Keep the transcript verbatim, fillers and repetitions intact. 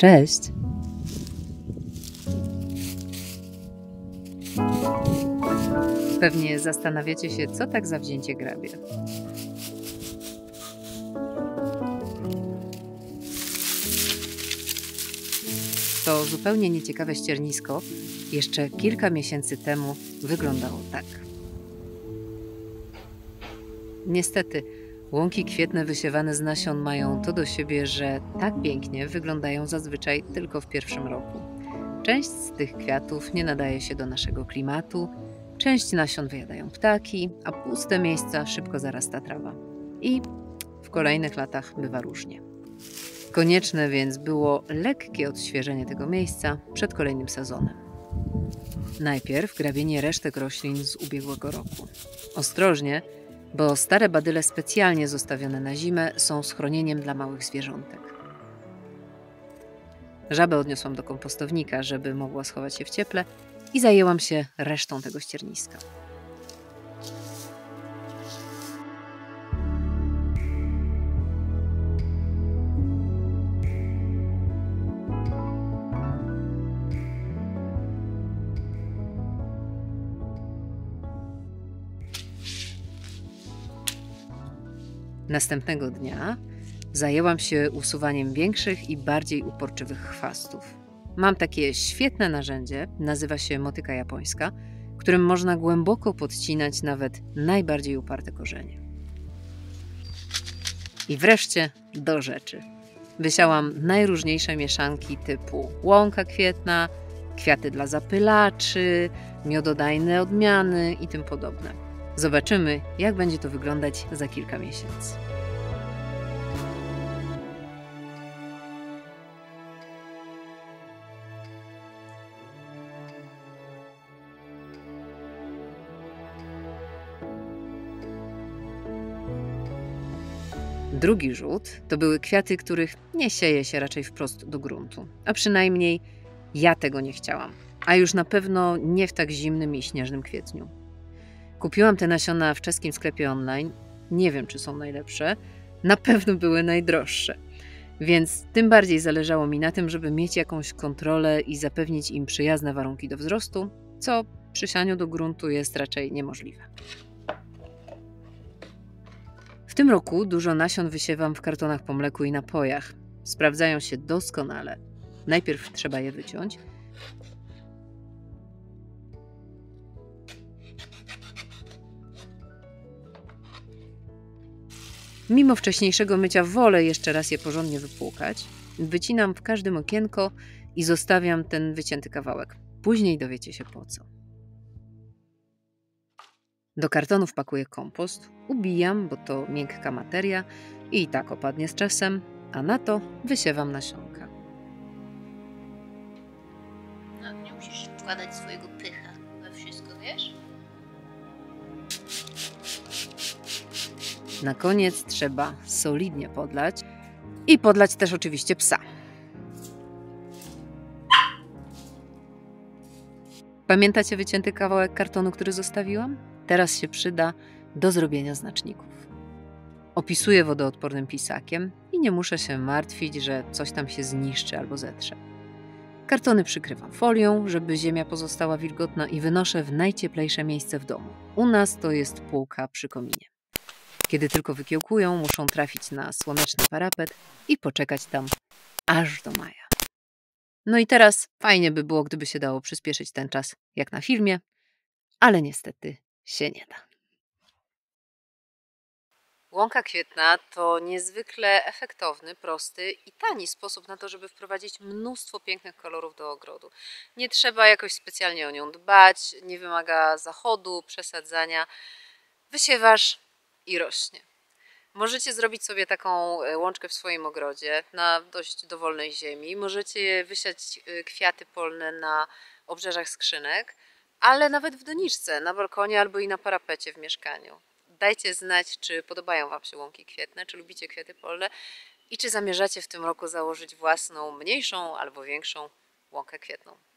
Cześć! Pewnie zastanawiacie się, co tak zawzięcie grabie. To zupełnie nieciekawe ściernisko jeszcze kilka miesięcy temu wyglądało tak. Niestety, łąki kwietne wysiewane z nasion mają to do siebie, że tak pięknie wyglądają zazwyczaj tylko w pierwszym roku. Część z tych kwiatów nie nadaje się do naszego klimatu, część nasion wyjadają ptaki, a puste miejsca szybko zarasta trawa. I w kolejnych latach bywa różnie. Konieczne więc było lekkie odświeżenie tego miejsca przed kolejnym sezonem. Najpierw grabienie resztek roślin z ubiegłego roku. Ostrożnie, bo stare badyle specjalnie zostawione na zimę są schronieniem dla małych zwierzątek. Żabę odniosłam do kompostownika, żeby mogła schować się w cieple i zajęłam się resztą tego ścierniska. Następnego dnia zajęłam się usuwaniem większych i bardziej uporczywych chwastów. Mam takie świetne narzędzie, nazywa się motyka japońska, którym można głęboko podcinać nawet najbardziej uparte korzenie. I wreszcie do rzeczy. Wysiałam najróżniejsze mieszanki typu łąka kwietna, kwiaty dla zapylaczy, miododajne odmiany i tym podobne. Zobaczymy, jak będzie to wyglądać za kilka miesięcy. Drugi rzut to były kwiaty, których nie sieje się raczej wprost do gruntu. A przynajmniej ja tego nie chciałam. A już na pewno nie w tak zimnym i śnieżnym kwietniu. Kupiłam te nasiona w czeskim sklepie online. Nie wiem, czy są najlepsze. Na pewno były najdroższe. Więc tym bardziej zależało mi na tym, żeby mieć jakąś kontrolę i zapewnić im przyjazne warunki do wzrostu, co przy sianiu do gruntu jest raczej niemożliwe. W tym roku dużo nasion wysiewam w kartonach po mleku i napojach. Sprawdzają się doskonale. Najpierw trzeba je wyciąć. Mimo wcześniejszego mycia wolę jeszcze raz je porządnie wypłukać. Wycinam w każdym okienko i zostawiam ten wycięty kawałek. Później dowiecie się po co. Do kartonów pakuję kompost, ubijam, bo to miękka materia i tak opadnie z czasem, a na to wysiewam nasionka. No, nie musisz wkładać swojego pycha we wszystko, wiesz? Na koniec trzeba solidnie podlać i podlać też oczywiście psa. Pamiętacie wycięty kawałek kartonu, który zostawiłam? Teraz się przyda do zrobienia znaczników. Opisuję wodoodpornym pisakiem i nie muszę się martwić, że coś tam się zniszczy albo zetrze. Kartony przykrywam folią, żeby ziemia pozostała wilgotna i wynoszę w najcieplejsze miejsce w domu. U nas to jest półka przy kominie. Kiedy tylko wykiełkują, muszą trafić na słoneczny parapet i poczekać tam aż do maja. No i teraz fajnie by było, gdyby się dało przyspieszyć ten czas, jak na filmie, ale niestety się nie da. Łąka kwietna to niezwykle efektowny, prosty i tani sposób na to, żeby wprowadzić mnóstwo pięknych kolorów do ogrodu. Nie trzeba jakoś specjalnie o nią dbać, nie wymaga zachodu, przesadzania. Wysiewasz i rośnie. Możecie zrobić sobie taką łączkę w swoim ogrodzie na dość dowolnej ziemi. Możecie wysiać kwiaty polne na obrzeżach skrzynek, ale nawet w doniczce, na balkonie albo i na parapecie w mieszkaniu. Dajcie znać, czy podobają Wam się łąki kwietne, czy lubicie kwiaty polne i czy zamierzacie w tym roku założyć własną, mniejszą albo większą łąkę kwietną.